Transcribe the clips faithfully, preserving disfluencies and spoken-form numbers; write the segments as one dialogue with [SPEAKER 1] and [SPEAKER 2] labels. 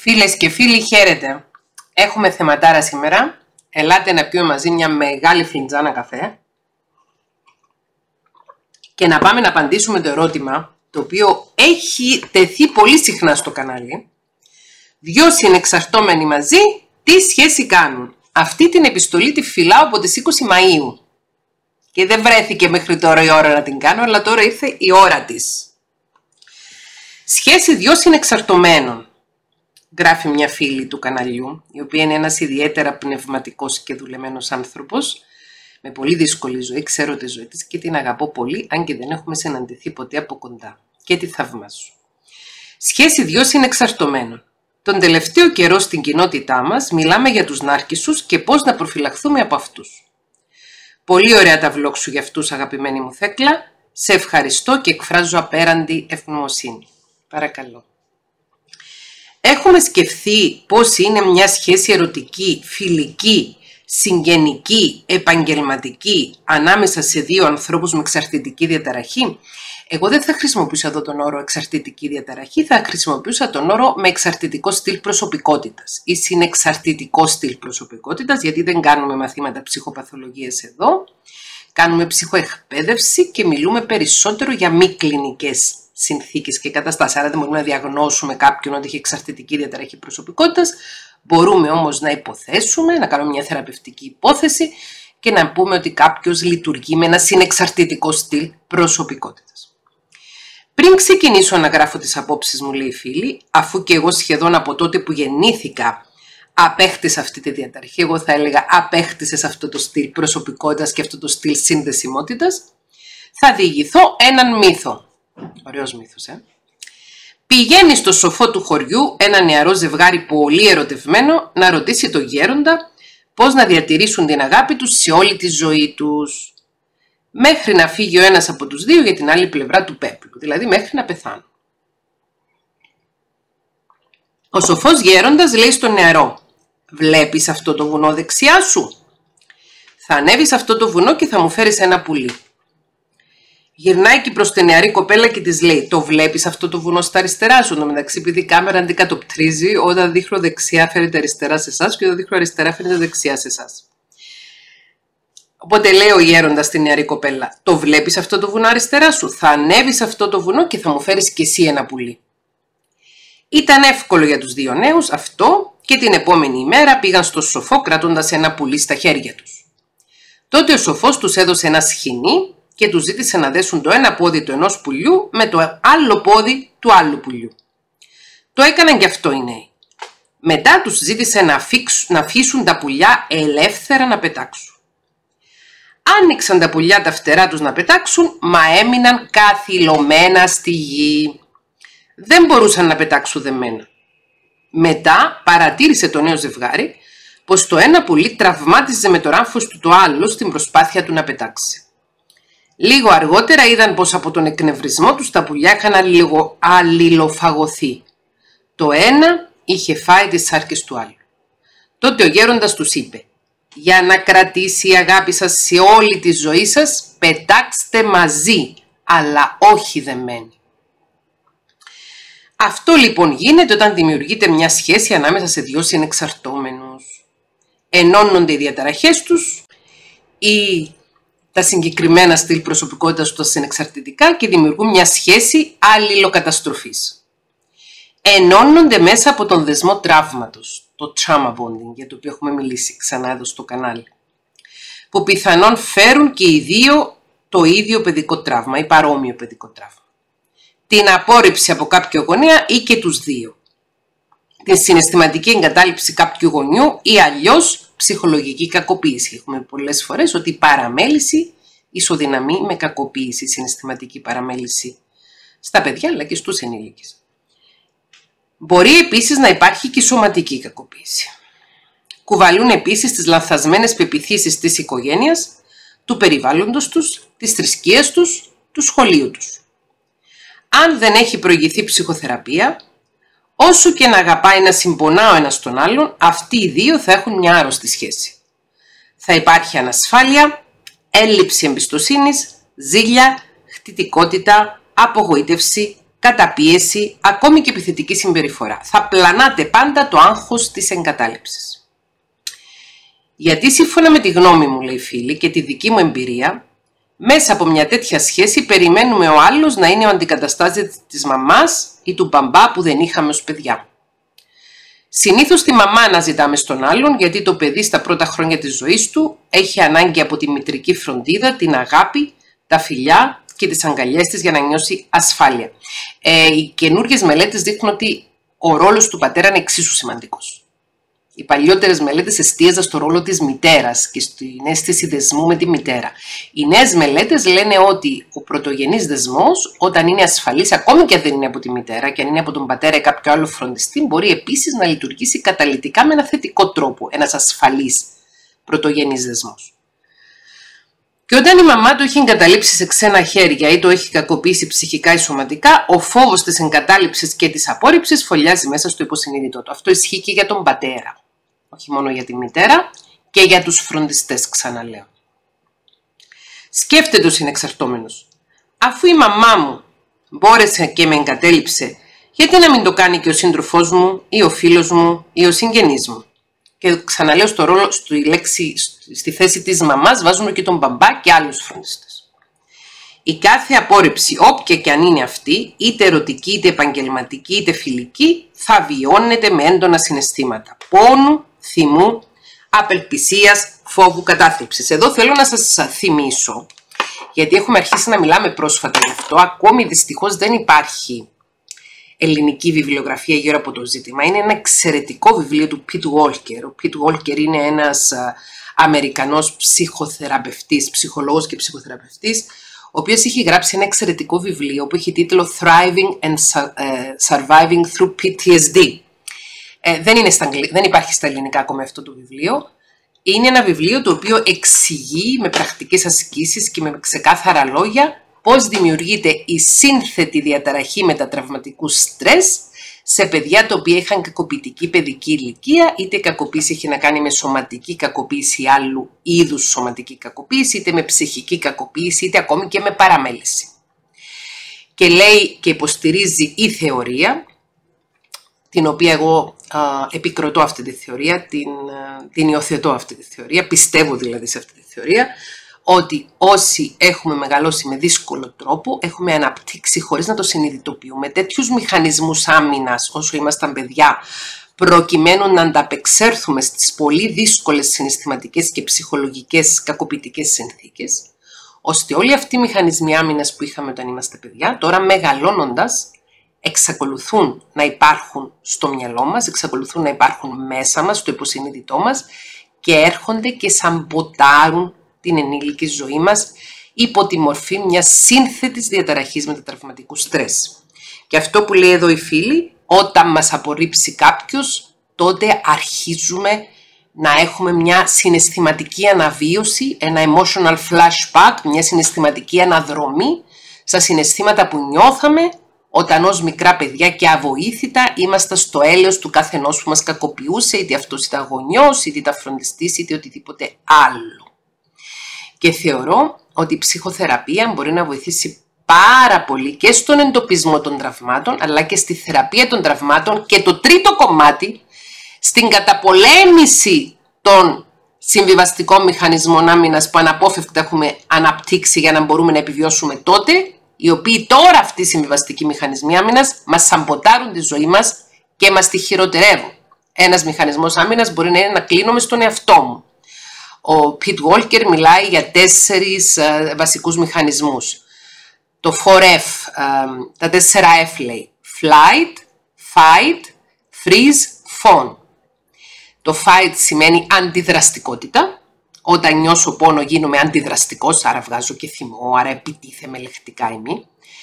[SPEAKER 1] Φίλες και φίλοι, χαίρετε. Έχουμε θεματάρα σήμερα. Ελάτε να πιούμε μαζί μια μεγάλη φλιντζάνα καφέ και να πάμε να απαντήσουμε το ερώτημα, το οποίο έχει τεθεί πολύ συχνά στο κανάλι. Δυο συνεξαρτώμενοι μαζί, τι σχέση κάνουν? Αυτή την επιστολή τη φυλάω από τις είκοσι Μαΐου και δεν βρέθηκε μέχρι τώρα η ώρα να την κάνω, αλλά τώρα ήρθε η ώρα της. Σχέση δυο συνεξαρτωμένων. Γράφει μια φίλη του καναλιού, η οποία είναι ένας ιδιαίτερα πνευματικός και δουλεμένος άνθρωπος, με πολύ δύσκολη ζωή, ξέρω τη ζωή της και την αγαπώ πολύ, αν και δεν έχουμε συναντηθεί ποτέ από κοντά. Και τη θαυμάζω. Σχέση δυο συνεξαρτωμένων. Τον τελευταίο καιρό στην κοινότητά μας μιλάμε για τους νάρκισσους και πώς να προφυλαχθούμε από αυτούς. Πολύ ωραία τα vlog σου για αυτούς, αγαπημένη μου Θέκλα. Σε ευχαριστώ και εκφράζω απέραντη ευγνωμοσύνη. Παρακαλώ. Έχουμε σκεφτεί πώς είναι μια σχέση ερωτική, φιλική, συγγενική, επαγγελματική ανάμεσα σε δύο ανθρώπους με εξαρτητική διαταραχή? Εγώ δεν θα χρησιμοποιούσα εδώ τον όρο εξαρτητική διαταραχή, θα χρησιμοποιούσα τον όρο με εξαρτητικό στυλ προσωπικότητας ή συνεξαρτητικό στυλ προσωπικότητας, γιατί δεν κάνουμε μαθήματα ψυχοπαθολογίας εδώ. Κάνουμε ψυχοεκπαίδευση και μιλούμε περισσότερο για μη κλινικές συνθήκες και καταστάσεις. Άρα δεν μπορούμε να διαγνώσουμε κάποιον ότι έχει εξαρτητική διαταραχή προσωπικότητας. Μπορούμε όμως να υποθέσουμε, να κάνουμε μια θεραπευτική υπόθεση και να πούμε ότι κάποιος λειτουργεί με ένα συνεξαρτητικό στυλ προσωπικότητας. Πριν ξεκινήσω να γράφω τις απόψεις μου, λέει η φίλη, αφού και εγώ σχεδόν από τότε που γεννήθηκα απέκτησα αυτή τη διαταραχή, εγώ θα έλεγα απέκτησες αυτό το στυλ προσωπικότητας και αυτό το στυλ συνδεσιμότητας, θα διηγηθώ έναν μύθο. Ωραίος μύθος, ε. Πηγαίνει στο σοφό του χωριού ένα νεαρό ζευγάρι πολύ ερωτευμένο να ρωτήσει το γέροντα πώς να διατηρήσουν την αγάπη τους σε όλη τη ζωή τους, μέχρι να φύγει ο ένας από τους δύο για την άλλη πλευρά του πέπλου, δηλαδή μέχρι να πεθάνουν. Ο σοφός γέροντας λέει στον νεαρό: «Βλέπεις αυτό το βουνό δεξιά σου? Θα ανέβεις αυτό το βουνό και θα μου φέρεις ένα πουλί». Γυρνάει και προς την νεαρή κοπέλα και της λέει: «Το βλέπεις αυτό το βουνό στα αριστερά σου?» Εν τω μεταξύ, επειδή η κάμερα αντικατοπτρίζει, όταν δείχνω δεξιά φέρνεται αριστερά σε εσάς και όταν δείχνω αριστερά φέρνεται δεξιά σε εσάς. Οπότε λέει ο γέροντας στην νεαρή κοπέλα: «Το βλέπεις αυτό το βουνό αριστερά σου? Θα ανέβεις αυτό το βουνό και θα μου φέρεις και εσύ ένα πουλί». Ήταν εύκολο για τους δύο νέους αυτό και την επόμενη ημέρα πήγαν στο σοφό κρατώντας ένα πουλί στα χέρια τους. Τότε ο σοφός τους έδωσε ένα σχοινί και τους ζήτησε να δέσουν το ένα πόδι του ενός πουλιού με το άλλο πόδι του άλλου πουλιού. Το έκαναν και αυτό οι νέοι. Μετά τους ζήτησε να, αφήξουν, να αφήσουν τα πουλιά ελεύθερα να πετάξουν. Άνοιξαν τα πουλιά τα φτερά τους να πετάξουν, μα έμειναν καθυλωμένα στη γη. Δεν μπορούσαν να πετάξουν δεμένα. Μετά παρατήρησε το νέο ζευγάρι πως το ένα πουλί τραυμάτιζε με το ράμφος του το άλλο στην προσπάθεια του να πετάξει. Λίγο αργότερα είδαν πως από τον εκνευρισμό τους τα πουλιά είχαν αλληλοφαγωθεί. Το ένα είχε φάει τις σάρκες του άλλου. Τότε ο γέροντας τους είπε: «Για να κρατήσει η αγάπη σας σε όλη τη ζωή σας, πετάξτε μαζί, αλλά όχι δεμένοι». Αυτό λοιπόν γίνεται όταν δημιουργείται μια σχέση ανάμεσα σε δύο συνεξαρτώμενους. Ενώνονται οι διαταραχές τους ή τα συγκεκριμένα στυλ προσωπικότητας τους συνεξαρτητικά και δημιουργούν μια σχέση αλληλοκαταστροφής. Ενώνονται μέσα από τον δεσμό τραύματος, το trauma bonding, για το οποίο έχουμε μιλήσει ξανά εδώ στο κανάλι, που πιθανόν φέρουν και οι δύο το ίδιο παιδικό τραύμα ή παρόμοιο παιδικό τραύμα. Την απόρριψη από κάποιο γονέα ή και τους δύο. Την συναισθηματική εγκατάλειψη κάποιου γονιού ή αλλιώς ψυχολογική κακοποίηση. Έχουμε πολλές φορές ότι η παραμέληση ισοδυναμεί με κακοποίηση, συναισθηματική παραμέληση στα παιδιά αλλά και στους ενήλικες. Μπορεί επίσης να υπάρχει και σωματική κακοποίηση. Κουβαλούν επίσης τις λανθασμένες πεποιθήσεις της οικογένειας, του περιβάλλοντος τους, της θρησκείας τους, του σχολείου τους. Αν δεν έχει προηγηθεί ψυχοθεραπεία, όσο και να αγαπάει να συμπονά ο ένας τον άλλον, αυτοί οι δύο θα έχουν μια άρρωστη σχέση. Θα υπάρχει ανασφάλεια, έλλειψη εμπιστοσύνης, ζήλια, χτυτικότητα, απογοήτευση, καταπίεση, ακόμη και επιθετική συμπεριφορά. Θα πλανάτε πάντα το άγχος της εγκατάλειψης. Γιατί σύμφωνα με τη γνώμη μου, λέει η φίλη, και τη δική μου εμπειρία, μέσα από μια τέτοια σχέση περιμένουμε ο άλλος να είναι ο αντικαταστάτης της μαμάς ή του μπαμπά που δεν είχαμε ως παιδιά. Συνήθως τη μαμά να ζητάμε στον άλλον, γιατί το παιδί στα πρώτα χρόνια της ζωής του έχει ανάγκη από τη μητρική φροντίδα, την αγάπη, τα φιλιά και τις αγκαλιές της για να νιώσει ασφάλεια. Ε, οι καινούργιες μελέτες δείχνουν ότι ο ρόλος του πατέρα είναι εξίσου σημαντικός. Οι παλιότερες μελέτες εστίαζαν στο ρόλο της μητέρας και στην αίσθηση δεσμού με τη μητέρα. Οι νέες μελέτες λένε ότι ο πρωτογενής δεσμός, όταν είναι ασφαλής, ακόμη και αν δεν είναι από τη μητέρα και αν είναι από τον πατέρα ή κάποιο άλλο φροντιστή, μπορεί επίσης να λειτουργήσει καταλυτικά με ένα θετικό τρόπο, ένας ασφαλής πρωτογενής δεσμός. Και όταν η μαμά το έχει εγκαταλείψει σε ξένα χέρια ή το έχει κακοποιήσει ψυχικά ή σωματικά, ο φόβος της εγκατάλειψης και της απόρριψης φωλιάζει μέσα στο υποσυνείδητό του. Αυτό ισχύει και για τον πατέρα. Όχι μόνο για τη μητέρα και για τους φροντιστές, ξαναλέω. Σκέφτεται ο συνεξαρτώμενος. Αφού η μαμά μου μπόρεσε και με εγκατέλειψε, γιατί να μην το κάνει και ο σύντροφός μου ή ο φίλος μου ή ο συγγενής μου. Και ξαναλέω στο ρόλο, στη, λέξη, στη θέση της μαμάς βάζουμε και τον μπαμπά και άλλους φροντιστές. Η κάθε απόρριψη, όποια και αν είναι αυτή, είτε ερωτική, είτε επαγγελματική, είτε φιλική, θα βιώνεται με έντονα συναισθήματα πόνου, θυμού, απελπισίας, φόβου, κατάθλιψης. Εδώ θέλω να σας θυμίσω, γιατί έχουμε αρχίσει να μιλάμε πρόσφατα γι' αυτό, ακόμη δυστυχώς δεν υπάρχει ελληνική βιβλιογραφία γύρω από το ζήτημα. Είναι ένα εξαιρετικό βιβλίο του Pete Walker. Ο Pete Walker είναι ένας α, Αμερικανός ψυχοθεραπευτής, ψυχολόγος και ψυχοθεραπευτής, ο οποίος έχει γράψει ένα εξαιρετικό βιβλίο που έχει τίτλο Thriving and Surviving Through πι τι ες ντι. Ε, δεν, είναι στα, δεν υπάρχει στα ελληνικά ακόμα αυτό το βιβλίο. Είναι ένα βιβλίο το οποίο εξηγεί με πρακτικές ασκήσεις και με ξεκάθαρα λόγια πώς δημιουργείται η σύνθετη διαταραχή μετατραυματικού στρες σε παιδιά τα οποία είχαν κακοποιητική παιδική ηλικία, είτε η κακοποίηση έχει να κάνει με σωματική κακοποίηση ή άλλου είδους σωματική κακοποίηση, είτε με ψυχική κακοποίηση, είτε ακόμη και με παραμέληση. Και λέει και υποστηρίζει η θεωρία, την οποία εγώ α, επικροτώ αυτή τη θεωρία, την, α, την υιοθετώ αυτή τη θεωρία, πιστεύω δηλαδή σε αυτή τη θεωρία, ότι όσοι έχουμε μεγαλώσει με δύσκολο τρόπο, έχουμε αναπτύξει χωρίς να το συνειδητοποιούμε τέτοιους μηχανισμούς άμυνας όσο ήμασταν παιδιά, προκειμένου να ανταπεξέλθουμε στις πολύ δύσκολες συναισθηματικές και ψυχολογικές κακοποιητικές συνθήκες, ώστε όλοι αυτοί οι μηχανισμοί άμυνας που είχαμε όταν είμαστε παιδιά, τώρα μεγαλώνοντας, εξακολουθούν να υπάρχουν στο μυαλό μας, εξακολουθούν να υπάρχουν μέσα μας, στο υποσυνείδητό μας και έρχονται και σαμποτάρουν την ενήλικη ζωή μας υπό τη μορφή μιας σύνθετης διαταραχής μετατραυματικού στρες. Και αυτό που λέει εδώ η φίλη, όταν μας απορρίψει κάποιος, τότε αρχίζουμε να έχουμε μια συναισθηματική αναβίωση, ένα emotional flashback, μια συναισθηματική αναδρομή στα συναισθήματα που νιώθαμε όταν ως μικρά παιδιά και αβοήθητα ήμασταν στο έλεος του καθενός που μας κακοποιούσε, είτε αυτός ήταν γονιός, είτε ήταν φροντιστής, είτε οτιδήποτε άλλο. Και θεωρώ ότι η ψυχοθεραπεία μπορεί να βοηθήσει πάρα πολύ και στον εντοπισμό των τραυμάτων, αλλά και στη θεραπεία των τραυμάτων και το τρίτο κομμάτι, στην καταπολέμηση των συμβιβαστικών μηχανισμών άμυνας που αναπόφευκτα έχουμε αναπτύξει για να μπορούμε να επιβιώσουμε τότε, οι οποίοι τώρα αυτοί οι συμβιβαστικοί μηχανισμοί άμυνας μας σαμποτάρουν τη ζωή μας και μας τη χειροτερεύουν. Ένας μηχανισμός άμυνας μπορεί να είναι να κλείνομαι στον εαυτό μου. Ο Pete Walker μιλάει για τέσσερις uh, βασικούς μηχανισμούς. Το φορ εφ, uh, τα τέσσερα F λέει. Flight, Fight, Freeze, Fawn. Το Fight σημαίνει αντιδραστικότητα. Όταν νιώσω πόνο γίνομαι αντιδραστικός, άρα βγάζω και θυμό, άρα επιτίθεμαι λεκτικά ημί.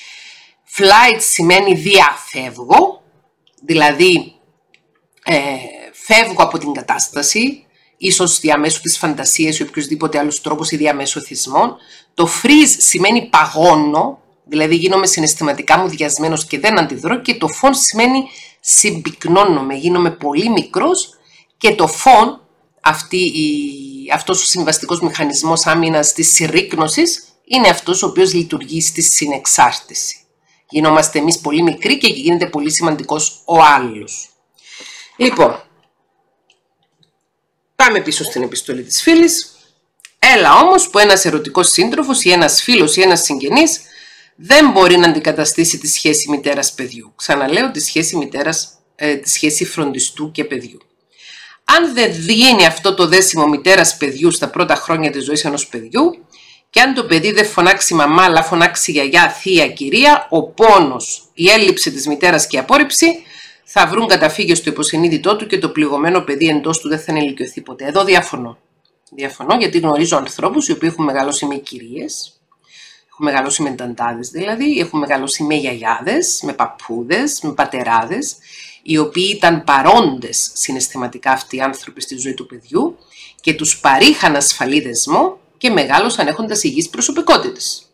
[SPEAKER 1] Flight σημαίνει διαφεύγω, δηλαδή ε, φεύγω από την κατάσταση, ίσως διαμέσου της φαντασίας ή οποιοδήποτε άλλος τρόπος ή διαμέσου εθισμών. Το freeze σημαίνει παγώνω, δηλαδή γίνομαι συναισθηματικά μουδιασμένος και δεν αντιδρώ, και το fawn σημαίνει συμπυκνώνομαι, γίνομαι πολύ μικρός, και το fawn, αυτή η, αυτός ο συμβαστικός μηχανισμός άμυνας της συρρίκνωσης, είναι αυτός ο οποίος λειτουργεί στη συνεξάρτηση. Γινόμαστε εμείς πολύ μικροί και γίνεται πολύ σημαντικός ο άλλος. Λοιπόν, πάμε πίσω στην επιστολή της φίλης. Έλα όμως που ένας ερωτικός σύντροφος ή ένας φίλος ή ένας συγγενής δεν μπορεί να αντικαταστήσει τη σχέση μητέρας-παιδιού. Ξαναλέω, τη σχέση, μητέρας, ε, τη σχέση φροντιστού και παιδιού. Αν δεν γίνει αυτό το δέσιμο μητέρας-παιδιού στα πρώτα χρόνια της ζωής ενός παιδιού και αν το παιδί δεν φωνάξει μαμά αλλά φωνάξει γιαγιά, θεία, κυρία, ο πόνος, η έλλειψη της μητέρας και η απόρριψη θα βρουν καταφύγιο στο υποσυνείδητό του και το πληγωμένο παιδί εντός του δεν θα ενηλικιωθεί ποτέ. Εδώ διαφωνώ. Διαφωνώ γιατί γνωρίζω ανθρώπους οι οποίοι έχουν μεγαλώσει με κυρίες, έχουν μεγαλώσει με ταντάδες δηλαδή, έχουν μεγαλώσει με γιαγιάδες, με παππούδες, με πατεράδες, οι οποίοι ήταν παρόντες συναισθηματικά αυτοί οι άνθρωποι στη ζωή του παιδιού και τους παρήχαν ασφαλή δεσμό και μεγάλωσαν έχοντας υγιείς προσωπικότητες.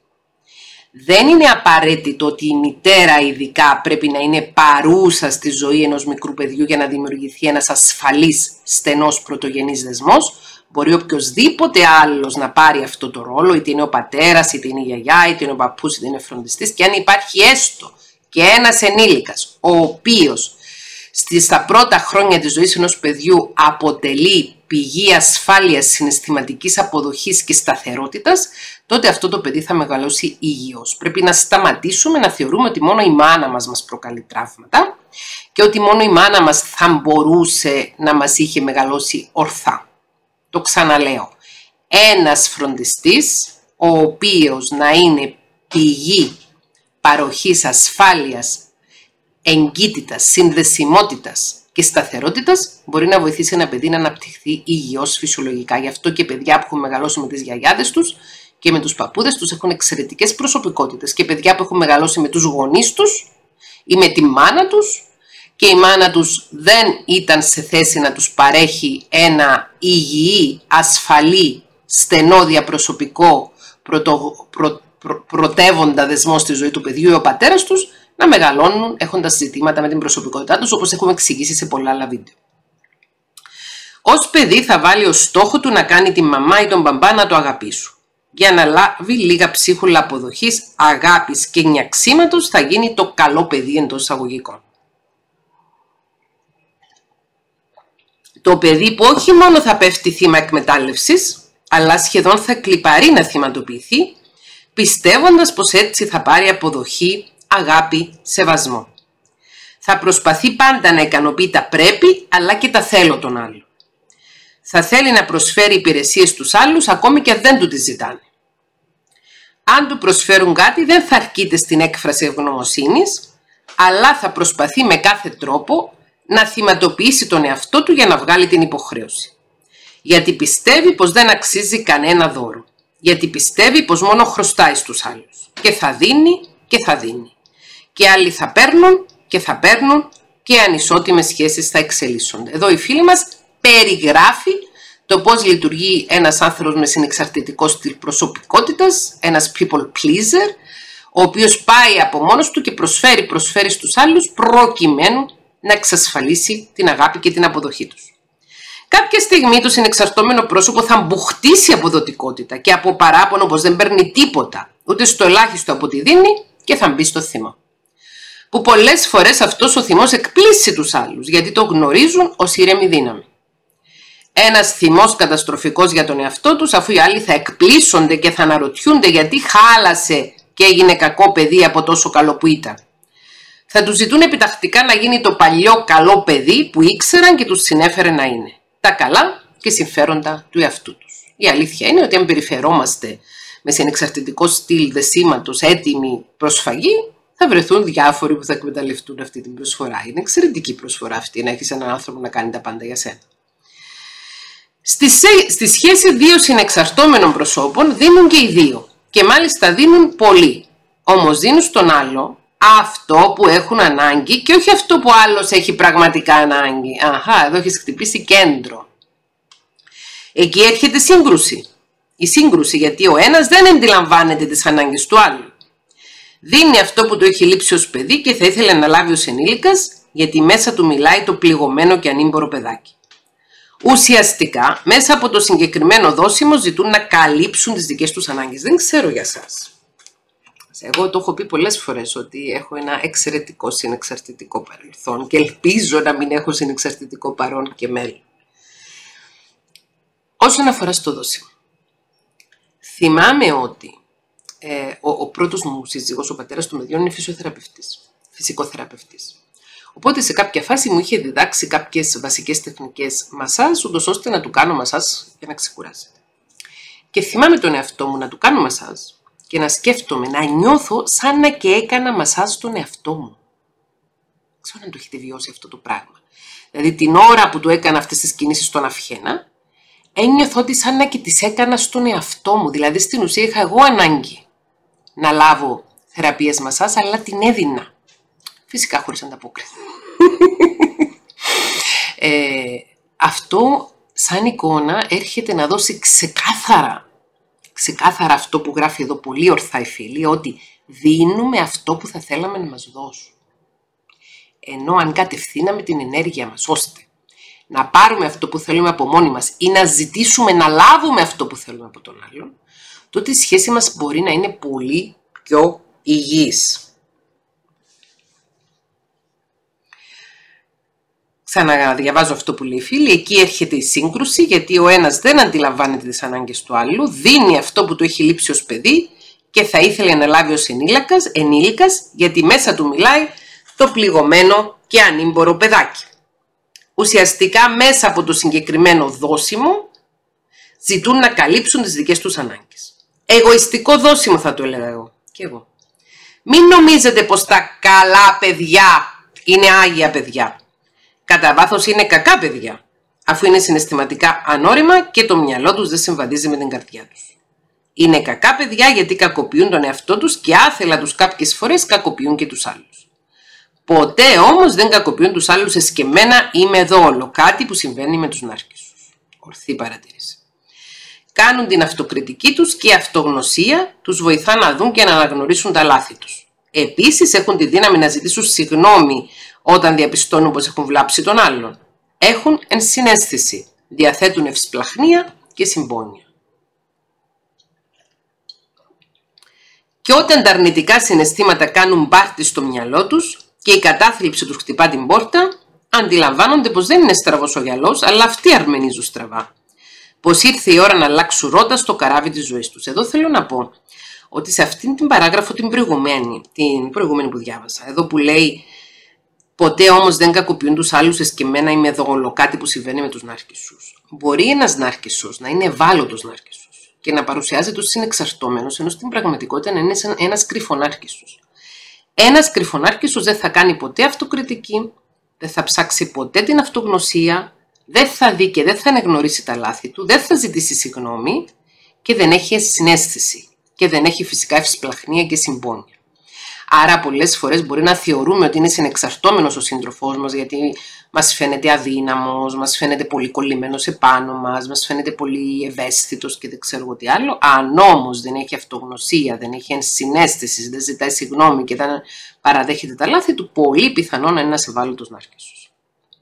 [SPEAKER 1] Δεν είναι απαραίτητο ότι η μητέρα ειδικά πρέπει να είναι παρούσα στη ζωή ενός μικρού παιδιού για να δημιουργηθεί ένας ασφαλής στενός πρωτογενής δεσμός. Μπορεί οποιοσδήποτε άλλος να πάρει αυτό το ρόλο, είτε είναι ο πατέρας, είτε είναι η γιαγιά, είτε είναι ο παππούς, είτε είναι φροντιστής, και αν υπάρχει έστω και ένας ενήλικας, ο οποίος στα πρώτα χρόνια της ζωής ενός παιδιού αποτελεί πηγή ασφάλειας, συναισθηματικής αποδοχής και σταθερότητας, τότε αυτό το παιδί θα μεγαλώσει υγιώς. Πρέπει να σταματήσουμε να θεωρούμε ότι μόνο η μάνα μας μας προκαλεί τραύματα και ότι μόνο η μάνα μας θα μπορούσε να μας είχε μεγαλώσει ορθά. Το ξαναλέω. Ένας φροντιστής, ο οποίος να είναι πηγή παροχής ασφάλειας, εγκύτητας, συνδεσιμότητας και σταθερότητας, μπορεί να βοηθήσει ένα παιδί να αναπτυχθεί υγιώς φυσιολογικά. Γι' αυτό και παιδιά που έχουν μεγαλώσει με τις γιαγιάδες τους και με τους παππούδες τους έχουν εξαιρετικές προσωπικότητες, και παιδιά που έχουν μεγαλώσει με τους γονείς τους ή με τη μάνα τους και η μάνα τους δεν ήταν σε θέση να τους παρέχει ένα υγιή, ασφαλή, στενό διαπροσωπικό πρωτο, προ, προ, πρωτεύοντα δεσμό στη ζωή του παιδιού ή ο πατέρας τους, να μεγαλώνουν έχοντας ζητήματα με την προσωπικότητά τους, όπως έχουμε εξηγήσει σε πολλά άλλα βίντεο. Ως παιδί θα βάλει ως στόχο του να κάνει τη μαμά ή τον μπαμπά να το αγαπήσουν. Για να λάβει λίγα ψίχουλα αποδοχής, αγάπης και νιαξίματος, θα γίνει το καλό παιδί εντός εισαγωγικών. Το παιδί που όχι μόνο θα πέφτει θύμα εκμετάλλευσης, αλλά σχεδόν θα κλιπαρεί να θυματοποιηθεί, πιστεύοντας πως έτσι θα πάρει αποδοχή, αγάπη, σεβασμό. Θα προσπαθεί πάντα να ικανοποιεί τα πρέπει, αλλά και τα θέλω των άλλων. Θα θέλει να προσφέρει υπηρεσίες στους άλλους, ακόμη και αν δεν του τις ζητάνε. Αν του προσφέρουν κάτι, δεν θα αρκείται στην έκφραση ευγνωμοσύνης, αλλά θα προσπαθεί με κάθε τρόπο να θυματοποιήσει τον εαυτό του για να βγάλει την υποχρέωση. Γιατί πιστεύει πως δεν αξίζει κανένα δώρο. Γιατί πιστεύει πως μόνο χρωστάει στους άλλους. Και θα δίνει και θα δίνει. Και άλλοι θα παίρνουν και θα παίρνουν και οι ανισότιμες σχέσεις θα εξελίσσονται. Εδώ η φίλη μας περιγράφει το πώς λειτουργεί ένας άνθρωπος με συνεξαρτητικό στυλ προσωπικότητας, ένας people pleaser, ο οποίος πάει από μόνος του και προσφέρει, προσφέρει στους άλλους προκειμένου να εξασφαλίσει την αγάπη και την αποδοχή τους. Κάποια στιγμή το συνεξαρτώμενο πρόσωπο θα μπουχτίσει αποδοτικότητα και από παράπονο πως δεν παίρνει τίποτα, ούτε στο ελάχιστο από ό,τι δίνει, και θα μπει στο θυμό. Που πολλές φορές αυτός ο θυμός εκπλήσει τους άλλους, γιατί το γνωρίζουν ως ήρεμη δύναμη. Ένας θυμός καταστροφικός για τον εαυτό τους, αφού οι άλλοι θα εκπλήσονται και θα αναρωτιούνται γιατί χάλασε και έγινε κακό παιδί από τόσο καλό που ήταν. Θα τους ζητούν επιτακτικά να γίνει το παλιό καλό παιδί που ήξεραν και τους συνέφερε να είναι. Τα καλά και συμφέροντα του εαυτού τους. Η αλήθεια είναι ότι αν περιφερόμαστε με συνεξαρτητικό στυλ δεσίματος έτοιμη προσφαγή, θα βρεθούν διάφοροι που θα εκμεταλλευτούν αυτή την προσφορά. Είναι εξαιρετική προσφορά αυτή, να έχεις έναν άνθρωπο να κάνει τα πάντα για σένα. Στη, στη σχέση δύο συνεξαρτώμενων προσώπων δίνουν και οι δύο. Και μάλιστα δίνουν πολύ. Όμως δίνουν στον άλλο αυτό που έχουν ανάγκη και όχι αυτό που άλλος έχει πραγματικά ανάγκη. Αχα, εδώ έχεις χτυπήσει κέντρο. Εκεί έρχεται σύγκρουση. Η σύγκρουση γιατί ο ένας δεν αντιλαμβάνεται τις ανάγκες του άλλου. Δίνει αυτό που του έχει λείψει ως παιδί και θα ήθελε να λάβει ως ενήλικας, γιατί μέσα του μιλάει το πληγωμένο και ανήμπορο παιδάκι. Ουσιαστικά, μέσα από το συγκεκριμένο δόσιμο ζητούν να καλύψουν τις δικές τους ανάγκες. Δεν ξέρω για σας. Εγώ το έχω πει πολλές φορές ότι έχω ένα εξαιρετικό συνεξαρτητικό παρελθόν και ελπίζω να μην έχω συνεξαρτητικό παρόν και μέλλον. Όσον αφορά στο δόσιμο, θυμάμαι ότι ε, ο, ο πρώτος μου σύζυγος, ο πατέρας των παιδιών, είναι φυσιοθεραπευτής, φυσικοθεραπευτής. Οπότε σε κάποια φάση μου είχε διδάξει κάποιες βασικές τεχνικές μασάζ, ούτως ώστε να του κάνω μασάζ για να ξεκουράζεται. Και θυμάμαι τον εαυτό μου να του κάνω μασάζ και να σκέφτομαι, να νιώθω σαν να και έκανα μασάζ στον εαυτό μου. Δεν ξέρω αν το έχετε βιώσει αυτό το πράγμα. Δηλαδή την ώρα που του έκανα αυτές τις κινήσεις στον αυχένα, ένιωθω ότι σαν να και τις έκανα στον εαυτό μου. Δηλαδή στην ουσία είχα εγώ ανάγκη να λάβω θεραπείες μασάζ, αλλά την έδινα. Φυσικά χωρίς ανταπόκριση. ε, αυτό σαν εικόνα έρχεται να δώσει ξεκάθαρα, ξεκάθαρα αυτό που γράφει εδώ πολύ ορθά η φίλη, ότι δίνουμε αυτό που θα θέλαμε να μας δώσουν. Ενώ αν κατευθύναμε την ενέργεια μας ώστε να πάρουμε αυτό που θέλουμε από μόνοι μας ή να ζητήσουμε να λάβουμε αυτό που θέλουμε από τον άλλον, τότε η σχέση μας μπορεί να είναι πολύ πιο υγιής. Ξαναδιαβάζω αυτό που λέει η φίλη, εκεί έρχεται η σύγκρουση, γιατί ο ένας δεν αντιλαμβάνεται τις ανάγκες του άλλου, δίνει αυτό που του έχει λείψει ως παιδί και θα ήθελε να λάβει ως ενήλικας, ενήλικας, γιατί μέσα του μιλάει το πληγωμένο και ανήμπορο παιδάκι. Ουσιαστικά μέσα από το συγκεκριμένο δώσιμο ζητούν να καλύψουν τις δικές τους ανάγκες. Εγωιστικό δώσιμο θα το έλεγα εγώ. Και εγώ. Μην νομίζετε πως τα καλά παιδιά είναι άγια παιδιά. Κατά βάθος είναι κακά παιδιά, αφού είναι συναισθηματικά ανώριμα και το μυαλό τους δεν συμβαδίζει με την καρδιά τους. Είναι κακά παιδιά γιατί κακοποιούν τον εαυτό τους και άθελα τους κάποιες φορές κακοποιούν και τους άλλους. Ποτέ όμως δεν κακοποιούν τους άλλους εσκεμμένα ή με δόλο, κάτι που συμβαίνει με τους νάρκισσους. Ορθή παρατήρηση. Κάνουν την αυτοκριτική τους και η αυτογνωσία τους βοηθά να δουν και να αναγνωρίσουν τα λάθη τους. Επίσης έχουν τη δύναμη να ζητήσουν συγγνώμη όταν διαπιστώνουν πως έχουν βλάψει τον άλλον. Έχουν ενσυναίσθηση, διαθέτουν ευσπλαχνία και συμπόνια. Και όταν τα αρνητικά συναισθήματα κάνουν μπάρτι στο μυαλό τους και η κατάθλιψη τους χτυπά την πόρτα, αντιλαμβάνονται πως δεν είναι στραβός ο γυαλός, αλλά αυτοί αρμενίζουν στραβά. Πως ήρθε η ώρα να αλλάξουν ρότα στο καράβι της ζωής τους. Εδώ θέλω να πω ότι σε αυτήν την παράγραφο την προηγουμένη, την προηγούμενη που διάβασα, εδώ που λέει ποτέ όμως δεν κακοποιούν τους άλλους εσκεμμένα ή με δόλο, κάτι που συμβαίνει με τους νάρκισσους. Μπορεί ένας νάρκισσος να είναι ευάλωτος νάρκισσος και να παρουσιάζεται ως συνεξαρτώμενος, ενώ στην πραγματικότητα να είναι ένας κρυφονάρκισσος. Ένας κρυφονάρκισσος δεν θα κάνει ποτέ αυτοκριτική, δεν θα ψάξει ποτέ την αυτογνωσία, δεν θα δει και δεν θα αναγνωρίσει τα λάθη του, δεν θα ζητήσει συγγνώμη και δεν έχει συναίσθηση και δεν έχει φυσικά ευσπλαχνία και συμπόνια. Άρα πολλές φορές μπορεί να θεωρούμε ότι είναι συνεξαρτώμενος ο σύντροφός μας γιατί μας φαίνεται αδύναμος, μας φαίνεται πολύ κολλημένος επάνω μας, μας φαίνεται πολύ ευαίσθητος και δεν ξέρω εγώ τι άλλο. Αν όμως δεν έχει αυτογνωσία, δεν έχει ενσυναίσθηση, δεν ζητάει συγγνώμη και δεν παραδέχεται τα λάθη του, πολύ πιθανό να είναι ένας ευάλωτος νάρκισσος.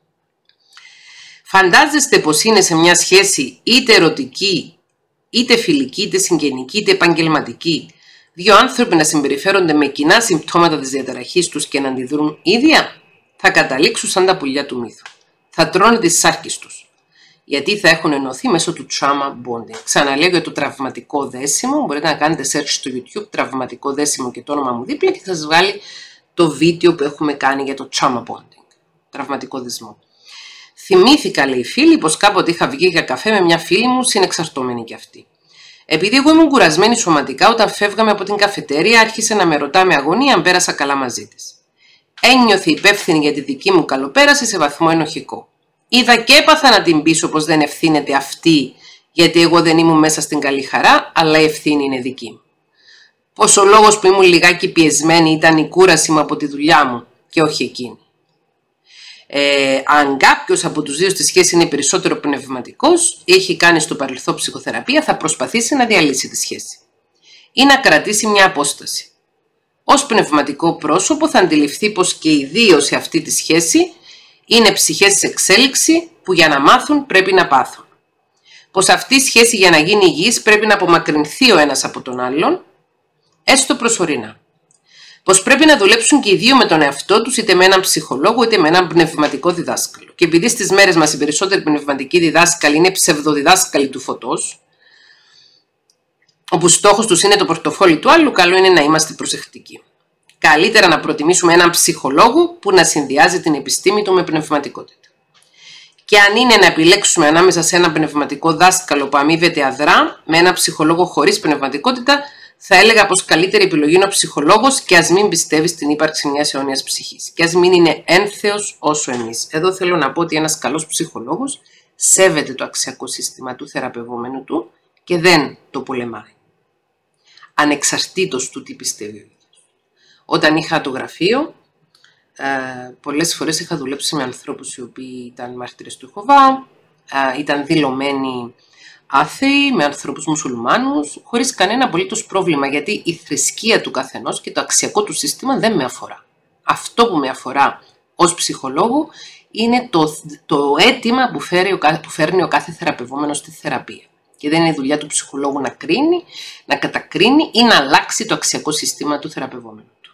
[SPEAKER 1] Φαντάζεστε πως είναι σε μια σχέση είτε ερωτική, είτε φιλική, είτε συγγενική, είτε επαγγελματική, δύο άνθρωποι να συμπεριφέρονται με κοινά συμπτώματα της διαταραχής τους και να αντιδρούν ίδια, θα καταλήξουν σαν τα πουλιά του μύθου. Θα τρώνε τις σάρκες τους, γιατί θα έχουν ενωθεί μέσω του trauma bonding. Ξαναλέω για το τραυματικό δέσιμο, μπορείτε να κάνετε search στο YouTube, τραυματικό δέσιμο και το όνομα μου δίπλα και θα σας βγάλει το βίντεο που έχουμε κάνει για το trauma bonding, τραυματικό δεσμό. Θυμήθηκα, λέει η φίλη, πως κάποτε είχα βγει για καφέ με μια φίλη μου, συνεξαρτώμενη κι αυτή. Επειδή εγώ ήμουν κουρασμένη σωματικά, όταν φεύγαμε από την καφετέρια, άρχισε να με ρωτά με αγωνία αν πέρασα καλά μαζί της. Ένιωθε υπεύθυνη για τη δική μου καλοπέραση σε βαθμό ενοχικό. Είδα και έπαθα να την πείσω πως δεν ευθύνεται αυτή, γιατί εγώ δεν ήμουν μέσα στην καλή χαρά, αλλά η ευθύνη είναι δική μου. Πως ο λόγος που ήμουν λιγάκι πιεσμένη ήταν η κούραση μου από τη δουλειά μου και όχι εκείνη. Ε, αν κάποιος από τους δύο στη σχέση είναι περισσότερο πνευματικός ή έχει κάνει στο παρελθόν ψυχοθεραπεία, θα προσπαθήσει να διαλύσει τη σχέση ή να κρατήσει μια απόσταση. Ως πνευματικό πρόσωπο θα αντιληφθεί πως και οι δύο σε αυτή τη σχέση είναι ψυχές σε εξέλιξη που για να μάθουν πρέπει να πάθουν. Πως αυτή η σχέση για να γίνει υγιής πρέπει να απομακρυνθεί ο ένας από τον άλλον, έστω προσωρινά. πως πρέπει να δουλέψουν και οι δύο με τον εαυτό τους, είτε με έναν ψυχολόγο είτε με έναν πνευματικό διδάσκαλο. Και επειδή στις μέρες μας οι περισσότεροι πνευματικοί διδάσκαλοι είναι ψευδοδιδάσκαλοι του φωτός, όπου στόχος τους είναι το πορτοφόλι του άλλου, καλό είναι να είμαστε προσεκτικοί. Καλύτερα να προτιμήσουμε έναν ψυχολόγο που να συνδυάζει την επιστήμη του με πνευματικότητα. Και αν είναι να επιλέξουμε ανάμεσα σε ένα πνευματικό δάσκαλο που αμείβεται αδρά με ένα ψυχολόγο χωρίς πνευματικότητα, θα έλεγα πως καλύτερη επιλογή είναι ο ψυχολόγος, και ας μην πιστεύει στην ύπαρξη μιας αιώνιας ψυχής. Και ας μην είναι ένθεος όσο εμείς. Εδώ θέλω να πω ότι ένας καλός ψυχολόγος σέβεται το αξιακό σύστημα του θεραπευόμενου του και δεν το πολεμάει, ανεξαρτήτως του τι πιστεύει ο ίδιος. Όταν είχα το γραφείο, ε, πολλές φορές είχα δουλέψει με ανθρώπους οι οποίοι ήταν μάρτυρες του Ιεχωβά, ε, ήταν δηλωμένοι άθεοι, με ανθρώπους μουσουλμάνους, χωρίς κανένα απολύτως πρόβλημα, γιατί η θρησκεία του καθενός και το αξιακό του σύστημα δεν με αφορά. Αυτό που με αφορά ως ψυχολόγο είναι το, το αίτημα που, φέρει ο, που φέρνει ο κάθε θεραπευόμενος στη θεραπεία. Και δεν είναι δουλειά του ψυχολόγου να κρίνει, να κατακρίνει ή να αλλάξει το αξιακό σύστημα του θεραπευόμενου του.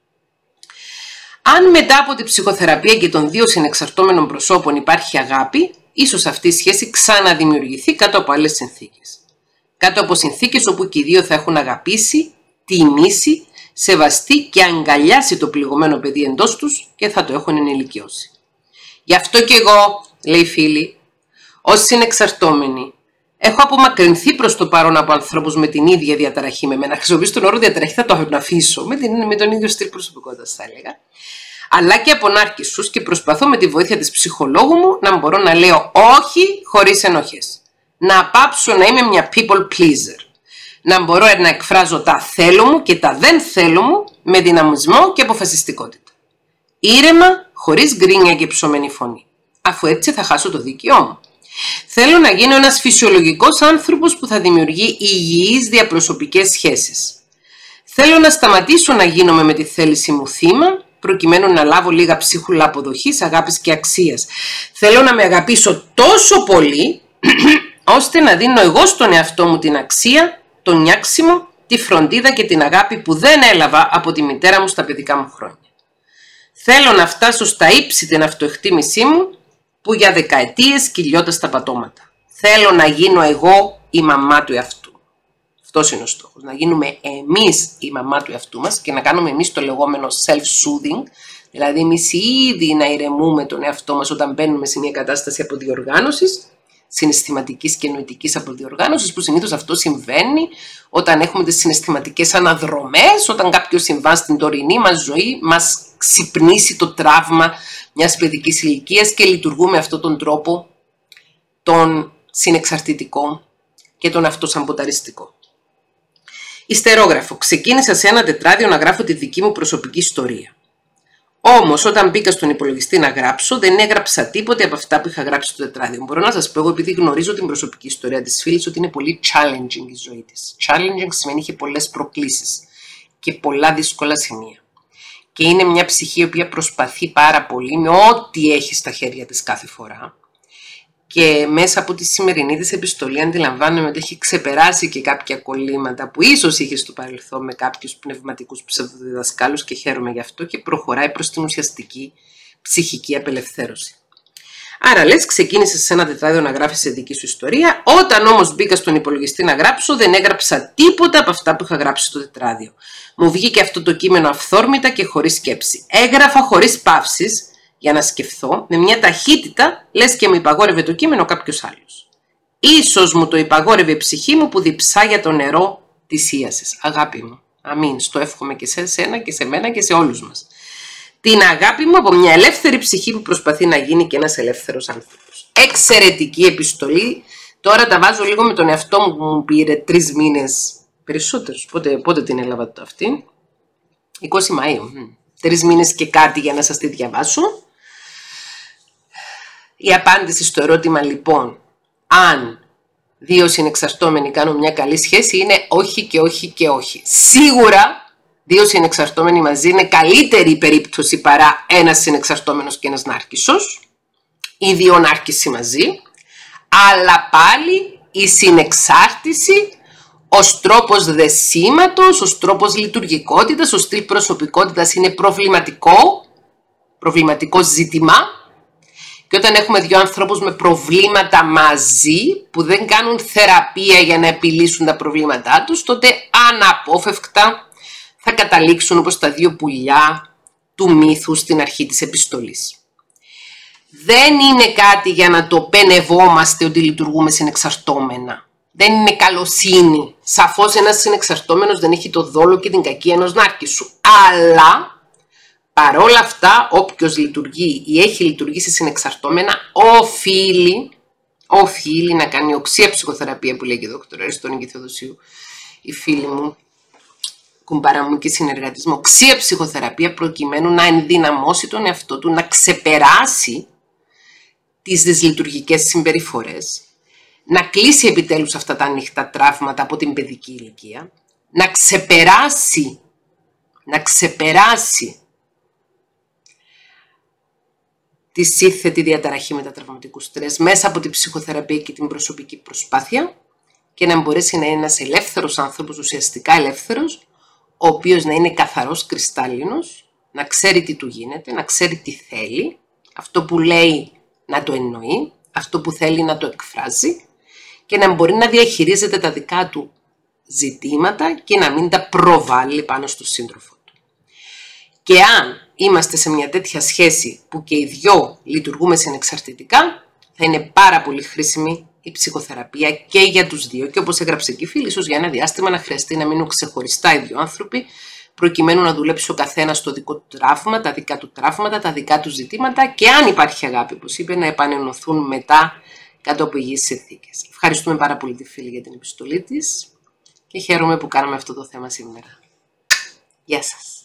[SPEAKER 1] Αν μετά από την ψυχοθεραπεία και των δύο συνεξαρτώμενων προσώπων υπάρχει αγάπη, ίσως αυτή η σχέση ξαναδημιουργηθεί κάτω από άλλες συνθήκες. Κάτω από συνθήκες όπου και οι δύο θα έχουν αγαπήσει, τιμήσει, σεβαστεί και αγκαλιάσει το πληγωμένο παιδί εντός τους και θα το έχουν ενηλικιώσει. Γι' αυτό και εγώ, λέει η φίλη, ως συνεξαρτώμενη, έχω απομακρυνθεί προς το παρόν από ανθρώπους με την ίδια διαταραχή με εμένα. Χρησιμοποιήσω τον όρο διαταραχή, θα το αφήσω, με, την, με τον ίδιο στυλ προσωπικότητας θα έλεγα. Αλλά και από νάρκισσους, και προσπαθώ με τη βοήθεια της ψυχολόγου μου να μπορώ να λέω όχι χωρίς ενοχές. Να πάψω να είμαι μια people pleaser. Να μπορώ να εκφράζω τα θέλω μου και τα δεν θέλω μου με δυναμισμό και αποφασιστικότητα. Ήρεμα, χωρίς γκρίνια και ψωμένη φωνή. Αφού έτσι θα χάσω το δίκαιό μου. Θέλω να γίνω ένας φυσιολογικός άνθρωπος που θα δημιουργεί υγιείς διαπροσωπικές σχέσεις. Θέλω να σταματήσω να γίνομαι με τη θέληση μου θύμα, προκειμένου να λάβω λίγα ψίχουλα αποδοχής, αγάπης και αξίας. Θέλω να με αγαπήσω τόσο πολύ, ώστε να δίνω εγώ στον εαυτό μου την αξία, τον νιάξιμο, τη φροντίδα και την αγάπη που δεν έλαβα από τη μητέρα μου στα παιδικά μου χρόνια. Θέλω να φτάσω στα ύψη την αυτοεκτίμησή μου, που για δεκαετίες κυλιόταν στα πατώματα. Θέλω να γίνω εγώ η μαμά του εαυτού. Αυτός είναι ο στόχος. Να γίνουμε εμείς η μαμά του εαυτού μας και να κάνουμε εμείς το λεγόμενο self-soothing, δηλαδή εμείς ήδη να ηρεμούμε τον εαυτό μας όταν μπαίνουμε σε μια κατάσταση αποδιοργάνωσης, συναισθηματικής και νοητικής αποδιοργάνωσης, που συνήθως αυτό συμβαίνει όταν έχουμε τις συναισθηματικές αναδρομές, όταν κάποιο συμβάν στην τωρινή μας ζωή μας ξυπνήσει το τραύμα μιας παιδικής ηλικίας και λειτουργούμε αυτόν τον τρόπο τον συνεξαρτητικό και τον αυτοσαμποταριστικό. Ιστερόγραφο. Ξεκίνησα σε ένα τετράδιο να γράφω τη δική μου προσωπική ιστορία. Όμως, όταν μπήκα στον υπολογιστή να γράψω, δεν έγραψα τίποτε από αυτά που είχα γράψει στο τετράδιο. Μπορώ να σας πω, εγώ, επειδή γνωρίζω την προσωπική ιστορία της φίλης, ότι είναι πολύ challenging η ζωή της. Challenging σημαίνει είχε πολλές προκλήσεις και πολλά δύσκολα σημεία. Και είναι μια ψυχή η οποία προσπαθεί πάρα πολύ με ό,τι έχει στα χέρια της κάθε φορά. Και μέσα από τη σημερινή της επιστολή αντιλαμβάνομαι ότι έχει ξεπεράσει και κάποια κολλήματα που ίσως είχε στο παρελθόν με κάποιους πνευματικούς ψευδοδιδασκάλους, και χαίρομαι γι' αυτό, και προχωράει προς την ουσιαστική ψυχική απελευθέρωση. Άρα λες, ξεκίνησες σε ένα τετράδιο να γράφεις σε δική σου ιστορία. Όταν όμως μπήκα στον υπολογιστή να γράψω, δεν έγραψα τίποτα από αυτά που είχα γράψει στο τετράδιο. Μου βγήκε αυτό το κείμενο αυθόρμητα και χωρίς σκέψη. Έγραφα χωρίς παύσεις, για να σκεφτώ, με μια ταχύτητα, λες και μου υπαγόρευε το κείμενο κάποιος άλλος. Ίσως μου το υπαγόρευε η ψυχή μου που διψά για το νερό της ίασης. Αγάπη μου, αμήν, στο εύχομαι και σε σένα και σε μένα και σε όλους μας. Την αγάπη μου από μια ελεύθερη ψυχή που προσπαθεί να γίνει και ένας ελεύθερος άνθρωπος. Εξαιρετική επιστολή. Τώρα τα βάζω λίγο με τον εαυτό μου που μου πήρε τρεις μήνες, περισσότερους. Πότε, πότε την έλαβα αυτή? είκοσι Μαΐου. Τρεις μήνες και κάτι για να σας τη διαβάσω. Η απάντηση στο ερώτημα λοιπόν, αν δύο συνεξαρτώμενοι κάνουν μια καλή σχέση, είναι όχι και όχι και όχι. Σίγουρα δύο συνεξαρτώμενοι μαζί είναι καλύτερη περίπτωση παρά ένας συνεξαρτώμενος και ένας νάρκισσος, ή δύο νάρκισσοι μαζί, αλλά πάλι η συνεξάρτηση ως τρόπος δεσίματος, ως τρόπος λειτουργικότητας, ως στυλ προσωπικότητας είναι προβληματικό, προβληματικό ζήτημα. Και όταν έχουμε δύο ανθρώπους με προβλήματα μαζί, που δεν κάνουν θεραπεία για να επιλύσουν τα προβλήματά τους, τότε αναπόφευκτα θα καταλήξουν όπως τα δύο πουλιά του μύθου στην αρχή της επιστολής. Δεν είναι κάτι για να το πενευόμαστε ότι λειτουργούμε συνεξαρτώμενα. Δεν είναι καλοσύνη. Σαφώς ένας συνεξαρτώμενος δεν έχει το δόλο και την κακία ενός νάρκισσου. Αλλά, παρόλα αυτά, όποιος λειτουργεί ή έχει λειτουργήσει συνεξαρτώμενα, οφείλει, οφείλει να κάνει οξία ψυχοθεραπεία, που λέει και η δόκτωρα Αριστόνη Θεοδοσίου, η φίλη μου, κουμπάρα μου και συνεργάτης μου, οξία ψυχοθεραπεία προκειμένου να ενδυναμώσει τον εαυτό του, να ξεπεράσει τις δυσλειτουργικές συμπεριφορές, να κλείσει επιτέλους αυτά τα ανοιχτά τραύματα από την παιδική ηλικία, να ξεπεράσει, να ξεπεράσει τη σύνθετη διαταραχή μετατραυματικού στρες μέσα από την ψυχοθεραπεία και την προσωπική προσπάθεια και να μπορέσει να είναι ένας ελεύθερος άνθρωπος, ουσιαστικά ελεύθερος, ο οποίος να είναι καθαρός κρυστάλλινος, να ξέρει τι του γίνεται, να ξέρει τι θέλει, αυτό που λέει να το εννοεί, αυτό που θέλει να το εκφράζει και να μπορεί να διαχειρίζεται τα δικά του ζητήματα και να μην τα προβάλλει πάνω στο σύντροφο του. Και αν είμαστε σε μια τέτοια σχέση που και οι δυο λειτουργούμε συνεξαρτητικά, θα είναι πάρα πολύ χρήσιμη η ψυχοθεραπεία και για τους δύο. Και όπως έγραψε και η φίλη, ίσως για ένα διάστημα να χρειαστεί να μείνουν ξεχωριστά οι δύο άνθρωποι, προκειμένου να δουλέψει ο καθένας στο δικό του τραύμα, τα δικά του τραύματα, τα δικά του ζητήματα και αν υπάρχει αγάπη, όπως είπε, να επανενωθούν μετά κάτω από υγιείς συνθήκες. Ευχαριστούμε πάρα πολύ τη φίλη για την επιστολή της και χαίρομαι που κάναμε αυτό το θέμα σήμερα. Γεια σας.